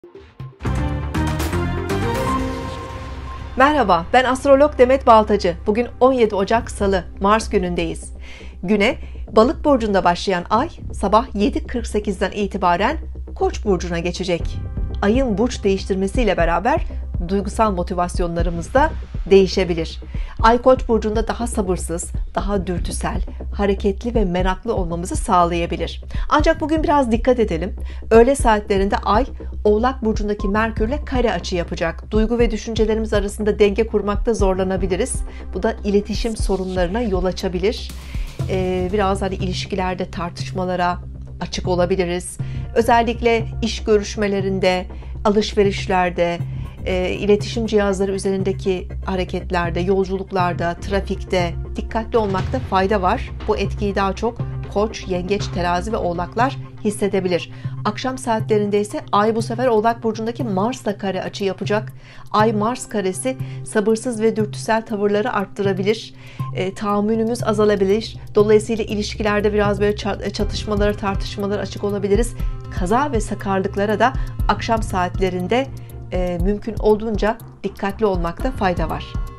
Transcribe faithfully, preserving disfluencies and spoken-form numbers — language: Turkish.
Merhaba, ben astrolog Demet Baltacı. Bugün on yedi Ocak Salı, Mars günündeyiz. Güne Balık burcunda başlayan ay sabah yedi kırk sekizden itibaren Koç burcuna geçecek. Ayın burç değiştirmesiyle beraber duygusal motivasyonlarımız da değişebilir. Ay Koç burcunda daha sabırsız, daha dürtüsel, hareketli ve meraklı olmamızı sağlayabilir. Ancak bugün biraz dikkat edelim. Öğle saatlerinde Ay Oğlak burcundaki Merkürle kare açı yapacak. Duygu ve düşüncelerimiz arasında denge kurmakta zorlanabiliriz. Bu da iletişim sorunlarına yol açabilir. Ee, biraz hani ilişkilerde tartışmalara açık olabiliriz. Özellikle iş görüşmelerinde, alışverişlerde, e, iletişim cihazları üzerindeki hareketlerde, yolculuklarda, trafikte dikkatli olmakta fayda var. Bu etkiyi daha çok Koç, Yengeç, Terazi ve Oğlaklar hissedebilir. Akşam saatlerinde ise Ay bu sefer Oğlak burcundaki Mars'la kare açı yapacak. Ay Mars karesi sabırsız ve dürtüsel tavırları arttırabilir. E, tahammülümüz azalabilir. Dolayısıyla ilişkilerde biraz böyle çatışmalara, tartışmalara açık olabiliriz. Kaza ve sakarlıklara da akşam saatlerinde e, mümkün olduğunca dikkatli olmakta fayda var.